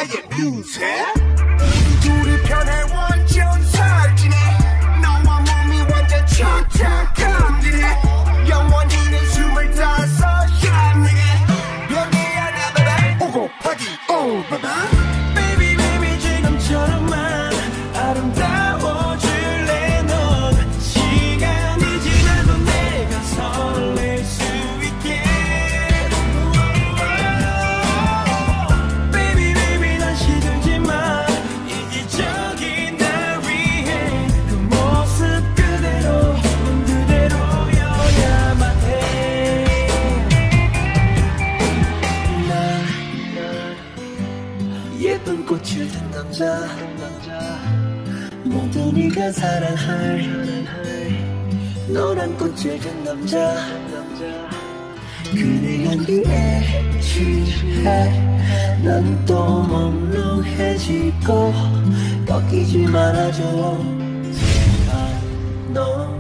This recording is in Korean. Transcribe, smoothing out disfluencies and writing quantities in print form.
나의 뮤직 우리 둘이 편해 완전 살찌네 너와 몸이 완전 촉촉함지네 영원히 내 25샷 내게 별게 아냐 baby 5 곱하기 5 baby baby baby 지금처럼만 아름다워질래 넌 시간이 지나도 내가 설렐 수 있게 baby baby 난 시들지마 이기적인 날 위해 그 모습 그대로 넌 그대로여야만 해 난 예쁜 꽃을 든 남자 모두 네가 사랑할 노란 꽃을 든 남자 그대 향기에 취해 난 또 몽롱해지고 꺾이지 말아줘 너